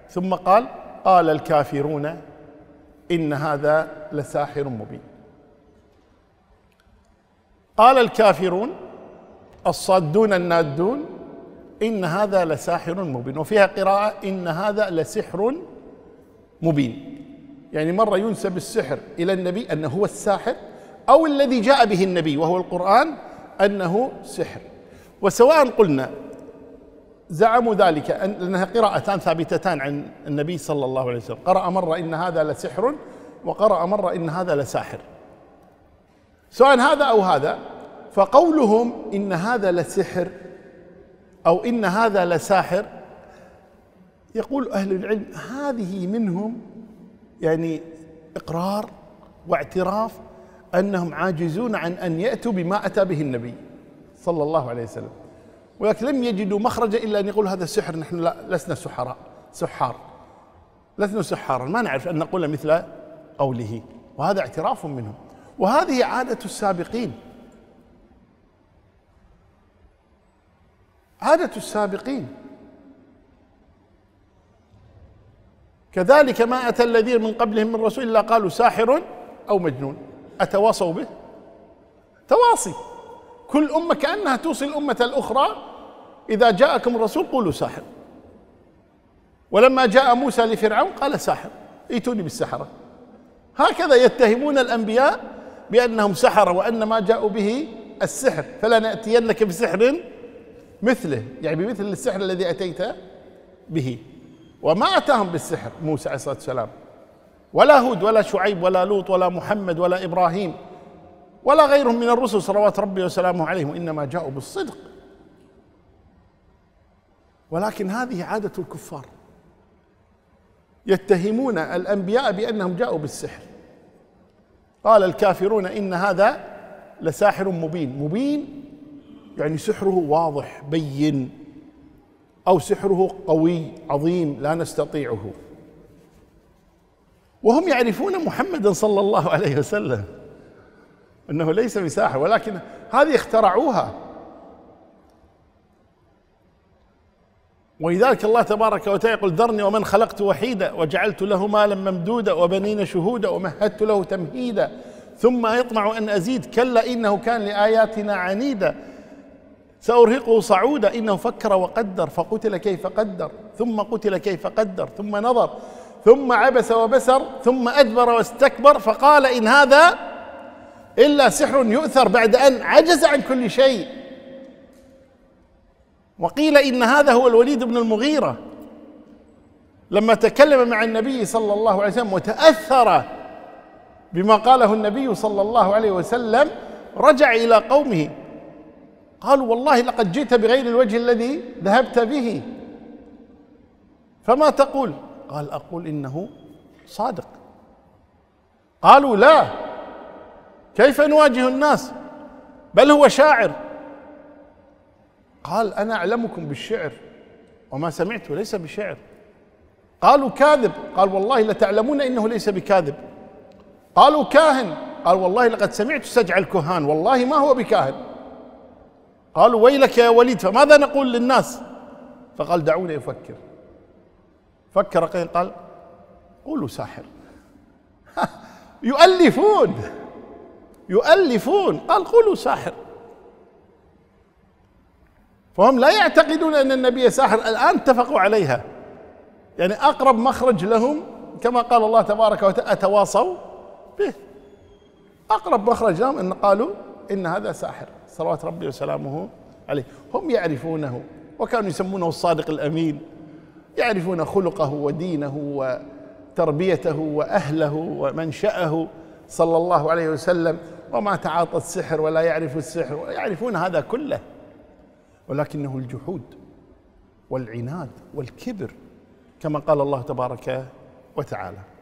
ثم قال: قال الكافرون إن هذا لساحر مبين. قال الكافرون الصادون النادون إن هذا لساحر مبين، وفيها قراءة إن هذا لسحر مبين، يعني مرة ينسب السحر إلى النبي أنه هو الساحر، أو الذي جاء به النبي وهو القرآن أنه سحر. وسواء قلنا زعموا ذلك أنها قراءتان ثابتتان عن النبي صلى الله عليه وسلم، قرأ مرة إن هذا لسحر وقرأ مرة إن هذا لساحر، سواء هذا أو هذا، فقولهم إن هذا لسحر أو إن هذا لساحر، يقول أهل العلم هذه منهم يعني إقرار واعتراف أنهم عاجزون عن أن يأتوا بما أتى به النبي صلى الله عليه وسلم، ولكن لم يجدوا مخرجا إلا أن يقول هذا السحر، نحن لا لسنا سحار، لسنا سحارا، ما نعرف أن نقول مثل قوله، وهذا اعتراف منهم، وهذه عادة السابقين، عادة السابقين. كذلك ما أتى الذين من قبلهم من رسول إلا قالوا ساحر أو مجنون، أتواصوا به؟ تواصي، كل أمة كأنها توصي الأمة الأخرى إذا جاءكم الرسول قولوا ساحر. ولما جاء موسى لفرعون قال ساحر، ائتوني بالسحرة. هكذا يتهمون الأنبياء بأنهم سحرة وأن ما جاءوا به السحر، فلا نأتينك بسحر مثله، يعني بمثل السحر الذي أتيت به. وما أتاهم بالسحر موسى عليه الصلاة والسلام، ولا هود ولا شعيب ولا لوط ولا محمد ولا إبراهيم ولا غيرهم من الرسل صلوات ربي وسلامه عليهم، إنما جاءوا بالصدق. ولكن هذه عادة الكفار، يتهمون الأنبياء بأنهم جاءوا بالسحر. قال الكافرون إن هذا لساحر مبين، مبين يعني سحره واضح بين، أو سحره قوي عظيم لا نستطيعه. وهم يعرفون محمدا صلى الله عليه وسلم أنه ليس بساحر، ولكن هذه اخترعوها. ولذلك الله تبارك وتعالى يقول: ذرني ومن خلقت وحيدا وجعلت له مالا ممدودا وبنين شهودا ومهدت له تمهيدا ثم يطمع أن أزيد كلا إنه كان لآياتنا عنيدا سأرهقه صعودا إنه فكر وقدر فقتل كيف قدر ثم قتل كيف قدر ثم نظر ثم عبس وبسر ثم أدبر واستكبر فقال إن هذا إلا سحر يؤثر بعد أن عجز عن كل شيء. وقيل إن هذا هو الوليد بن المغيرة لما تكلم مع النبي صلى الله عليه وسلم وتأثر بما قاله النبي صلى الله عليه وسلم، رجع إلى قومه قالوا: والله لقد جئت بغير الوجه الذي ذهبت به، فما تقول؟ قال: أقول إنه صادق. قالوا: لا، كيف نواجه الناس؟ بل هو شاعر. قال: أنا أعلمكم بالشعر وما سمعته ليس بشعر. قالوا: كاذب. قال: والله لتعلمون إنه ليس بكاذب. قالوا: كاهن. قال: والله لقد سمعت سجع الكهان والله ما هو بكاهن. قالوا: ويلك يا وليد فماذا نقول للناس؟ فقال: دعوني أفكر. فكر قال: قولوا ساحر. يؤلفون. قال: قولوا ساحر. فهم لا يعتقدون أن النبي ساحر، الآن اتفقوا عليها، يعني أقرب مخرج لهم كما قال الله تبارك وتعالى: أتواصوا به. أقرب مخرج لهم أن قالوا إن هذا ساحر صلوات ربي وسلامه عليه. هم يعرفونه، وكانوا يسمونه الصادق الأمين، يعرفون خلقه ودينه وتربيته وأهله ومنشأه صلى الله عليه وسلم، وما تعاطى السحر ولا يعرف السحر، يعرفون هذا كله، ولكنه الجحود والعناد والكبر كما قال الله تبارك وتعالى.